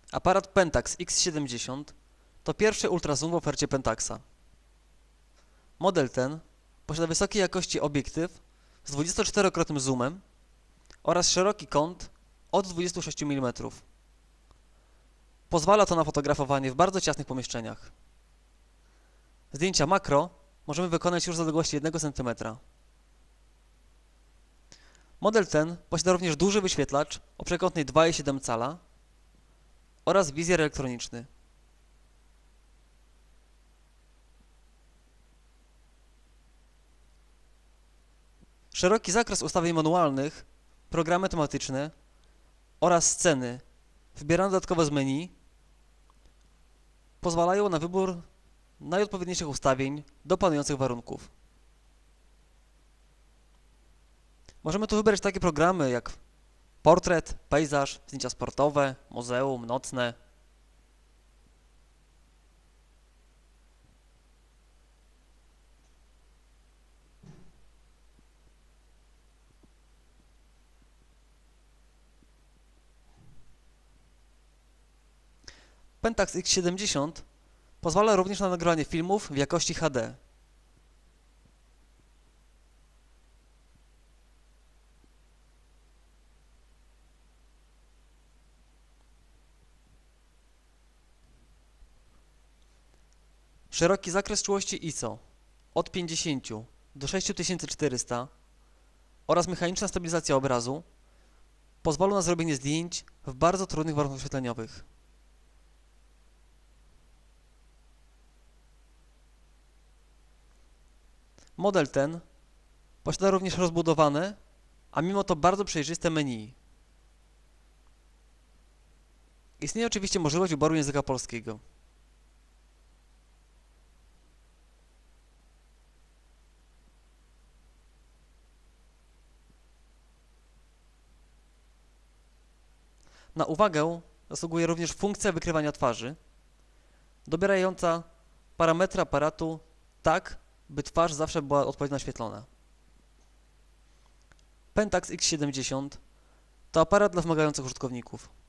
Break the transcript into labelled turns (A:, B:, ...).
A: Aparat Pentax X70 to pierwszy ultrazoom w ofercie Pentaxa. Model ten posiada wysokiej jakości obiektyw z 24-krotnym zoomem oraz szeroki kąt od 26 mm. Pozwala to na fotografowanie w bardzo ciasnych pomieszczeniach. Zdjęcia makro możemy wykonać już z odległości 1 cm. Model ten posiada również duży wyświetlacz o przekątnej 2,7 cala oraz wizjer elektroniczny. Szeroki zakres ustawień manualnych, programy tematyczne oraz sceny wybierane dodatkowo z menu pozwalają na wybór najodpowiedniejszych ustawień do panujących warunków. Możemy tu wybrać takie programy jak portret, pejzaż, zdjęcia sportowe, muzeum, nocne. Pentax X70 pozwala również na nagrywanie filmów w jakości HD. Szeroki zakres czułości ISO od 50 do 6400 oraz mechaniczna stabilizacja obrazu pozwolą na zrobienie zdjęć w bardzo trudnych warunkach oświetleniowych. Model ten posiada również rozbudowane, a mimo to bardzo przejrzyste menu. Istnieje oczywiście możliwość wyboru języka polskiego. Na uwagę zasługuje również funkcja wykrywania twarzy, dobierająca parametry aparatu tak, by twarz zawsze była odpowiednio naświetlona. Pentax X70 to aparat dla wymagających użytkowników.